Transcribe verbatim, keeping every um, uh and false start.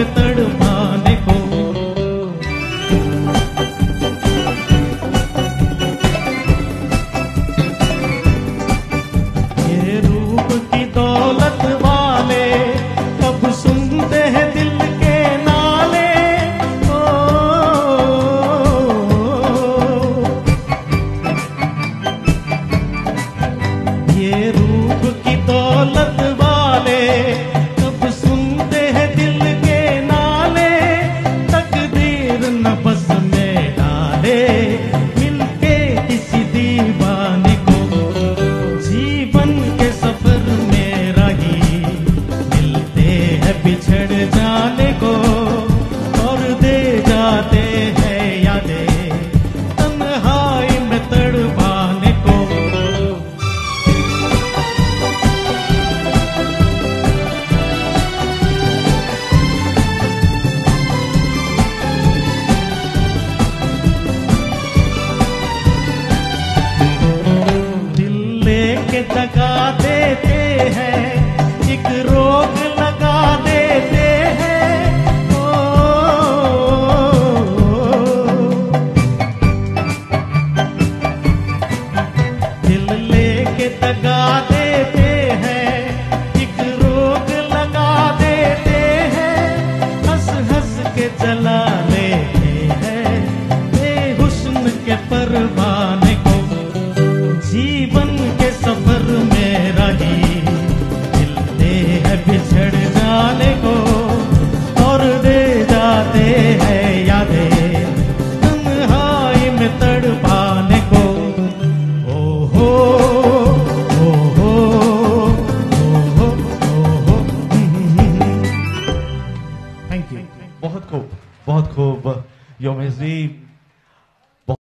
में तड़पाने को। ये रूप की दौलत वाले कब सुनते हैं दिल के नाले। ओ, ये रूप की दौलत वाले कब सुनते हैं दिल के नाले। तकदीर न बस में डाले मिलके किसी दीवाने को। जीवन के सफर में राही मिलते हैं बिछड़ जाने को और दे जाते हैं यादें तन्हाई में तड़पाने को। दिल लेके दगा देते हैं एक रोग लगा देते हैं। ओ, दिल लेके दगा देते हैं एक रोग लगा देते हैं। हंस हंस के जला लेते हैं बेहुस्न के परवाने को। जीवन के सफर में राही मिलते हैं बिछड़ जाने को और दे जाते हैं यादें तन्हाई में तड़पाने को। ओ हो ओ हो ओ हो ओ हो। थैंक यू, बहुत खूब बहुत खूब योमेश जी।